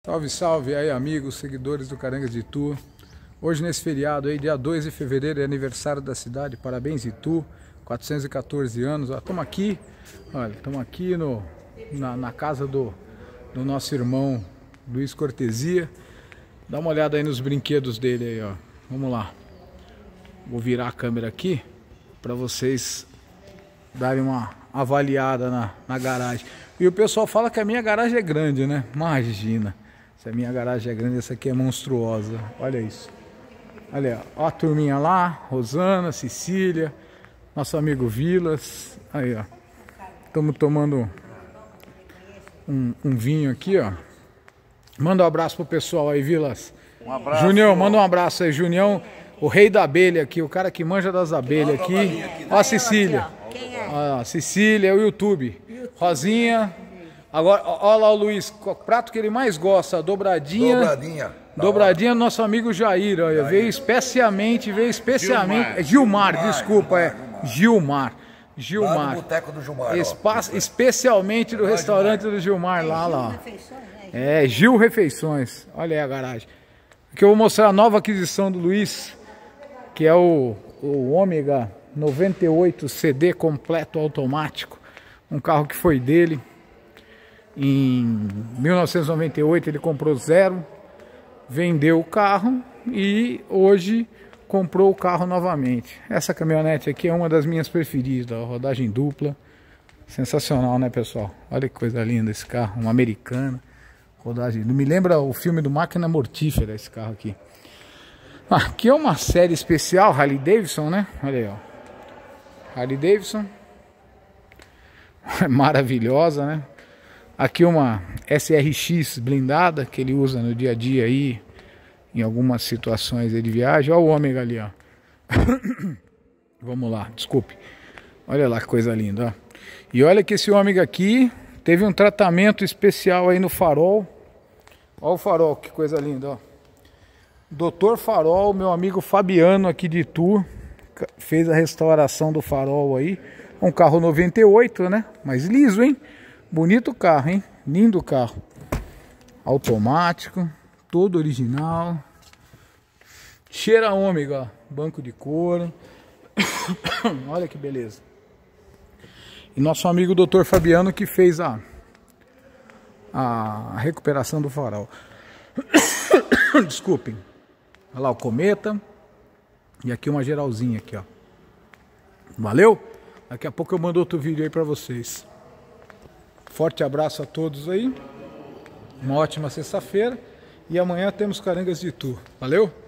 Salve, salve aí, amigos, seguidores do Carangas de Itu. Hoje nesse feriado aí, dia 2 de fevereiro, é aniversário da cidade. Parabéns, Itu, 414 anos. Estamos aqui, olha, estamos aqui na casa do nosso irmão Luiz Cortesia. Dá uma olhada aí nos brinquedos dele aí, ó. Vamos lá. Vou virar a câmera aqui para vocês darem uma avaliada na garagem. E o pessoal fala que a minha garagem é grande, né? Imagina, se a minha garagem é grande, essa aqui é monstruosa. Olha isso. Olha, ó a turminha lá, Rosana, Cecília, nosso amigo Vilas. Aí, ó. Estamos tomando um vinho aqui, ó. Manda um abraço pro pessoal aí, Vilas. Um abraço. Junião, manda um abraço aí, Junião. O rei da abelha aqui, o cara que manja das abelhas aqui. Ó a Cecília. Quem é? Ó, Cecília, é o YouTube. Rosinha. Agora, ó lá o Luiz, o prato que ele mais gosta, dobradinha. Dobradinha do nosso amigo Jair, olha, veio especialmente. Gilmar, desculpa, é Gilmar. Lá do boteco do Gilmar. Especialmente do restaurante do Gilmar, lá. É, Gil Refeições. Olha aí a garagem. Aqui eu vou mostrar a nova aquisição do Luiz, que é o Ômega 98 CD completo automático. Um carro que foi dele. Em 1998 ele comprou zero, vendeu o carro e hoje comprou o carro novamente. Essa caminhonete aqui é uma das minhas preferidas, ó, rodagem dupla. Sensacional, né, pessoal? Olha que coisa linda esse carro, uma americana. Rodagem, não me lembra o filme do Máquina Mortífera esse carro aqui. Aqui é uma série especial Harley Davidson, né? Olha aí, ó. Harley Davidson. Maravilhosa, né? Aqui uma SRX blindada que ele usa no dia a dia aí, em algumas situações de viagem. Olha o Ômega ali, ó. Vamos lá, desculpe. Olha lá que coisa linda, ó. E olha que esse Ômega aqui teve um tratamento especial aí no farol. Olha o farol, que coisa linda, ó. Doutor Farol, meu amigo Fabiano aqui de Itu, fez a restauração do farol aí. Um carro 98, né? Mas liso, hein? Bonito carro, hein? Lindo carro. Automático, todo original. Cheira Ômega, ó. Banco de couro. Olha que beleza. E nosso amigo Dr. Fabiano que fez a recuperação do farol. Desculpem. Olha lá o Cometa. E aqui uma geralzinha aqui, ó. Valeu? Daqui a pouco eu mando outro vídeo aí pra vocês. Forte abraço a todos aí. Uma ótima sexta-feira. E amanhã temos Carangas de Itu. Valeu?